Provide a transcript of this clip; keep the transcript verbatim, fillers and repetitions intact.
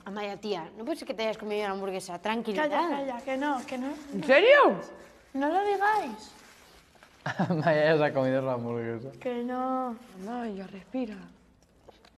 Amaya, tía, no puede ser que te hayas comido una hamburguesa. Tranquilidad. Calla, calla, que no, que no. ¿En serio? No lo digáis. Amaya ya se ha comido la hamburguesa. Que no. Amaya, respira.